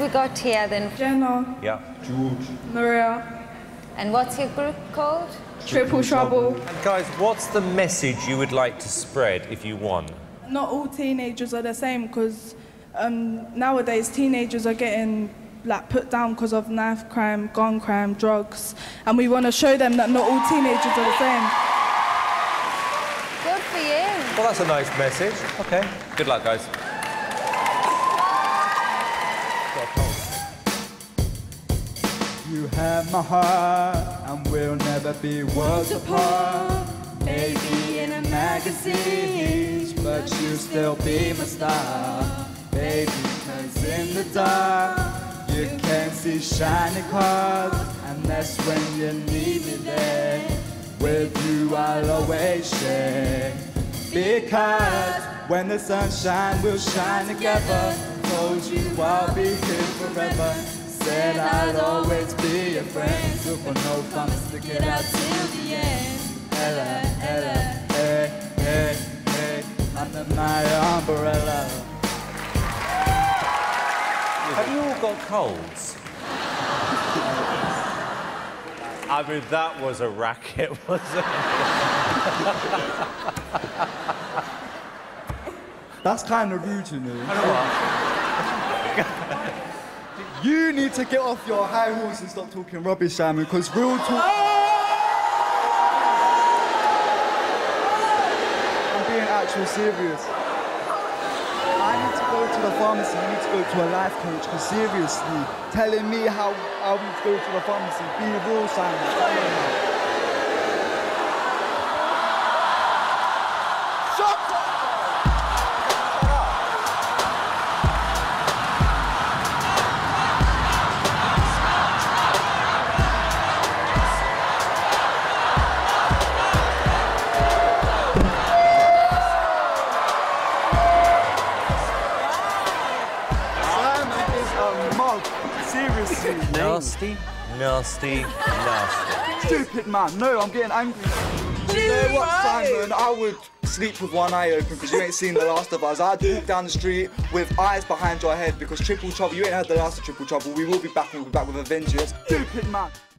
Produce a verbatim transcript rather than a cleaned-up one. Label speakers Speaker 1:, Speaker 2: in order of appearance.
Speaker 1: we got here then?
Speaker 2: Jenna.
Speaker 3: Yeah.
Speaker 4: George.
Speaker 2: Maria.
Speaker 1: And what's your group called?
Speaker 2: Triple Trouble.
Speaker 3: And guys, what's the message you would like to spread if you won?
Speaker 2: Not all teenagers are the same, because um, nowadays teenagers are getting like put down because of knife crime, gun crime, drugs, and we want to show them that not all teenagers are the same.
Speaker 1: Good for you.
Speaker 3: Well, that's a nice message. Okay. Good luck, guys.
Speaker 4: You have my heart, and we'll never be worlds apart. Maybe in a magazine, but you'll still be my star. Baby, cause in the dark, you can't see shiny cars, and that's when you need me there. With you I'll always share. Because when the sunshine will shine together, told you I'll be here forever. Said I'd always be your friend, so for no fun, stick it out till the end. Ella, Ella, hey, hey, hey, under my umbrella.
Speaker 3: Have you all got colds? I mean, that was a racket, wasn't it?
Speaker 4: That's kind of rude to me.
Speaker 3: I know what?
Speaker 4: You need to get off your high horse and stop talking rubbish, Simon, because real talk... I'm being actually serious. I need to go to the pharmacy, you need to go to a life coach, because seriously, telling me how I need to go to the pharmacy, be real, Simon. Shut up! Seriously.
Speaker 3: Nasty, nasty, nasty.
Speaker 4: Stupid man. No, I'm getting angry. You know what, Simon? I would sleep with one eye open because you ain't seen The Last of Us. I'd walk down the street with eyes behind your head because Triple Trouble, you ain't heard The Last of Triple Trouble. We will be back and we'll be back with a vengeance. Stupid man.